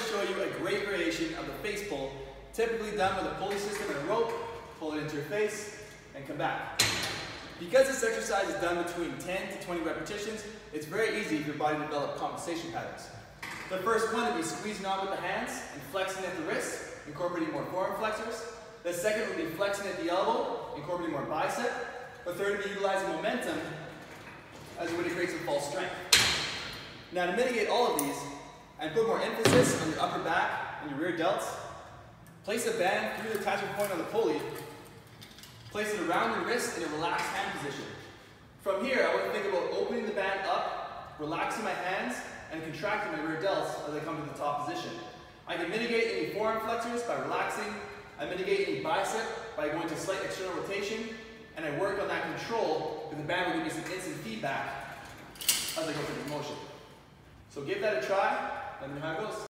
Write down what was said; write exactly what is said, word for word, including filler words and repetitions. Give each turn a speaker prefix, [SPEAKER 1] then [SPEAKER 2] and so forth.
[SPEAKER 1] to show you a great variation of the face pull, typically done with a pulley system and a rope. Pull it into your face and come back. Because this exercise is done between ten to twenty repetitions, it's very easy for your body to develop compensation patterns. The first one would be squeezing on with the hands and flexing at the wrist, incorporating more forearm flexors. The second would be flexing at the elbow, incorporating more bicep. The third would be utilizing momentum as a way to create some false strength. Now to mitigate all of these, and put more emphasis on your upper back and your rear delts, place a band through the attachment point on the pulley. Place it around your wrist in a relaxed hand position. From here, I want to think about opening the band up, relaxing my hands, and contracting my rear delts as I come to the top position. I can mitigate any forearm flexors by relaxing. I mitigate any bicep by going to slight external rotation. And I work on that control because the band will give me some instant feedback as I go through the motion. So give that a try. Let me know how it goes.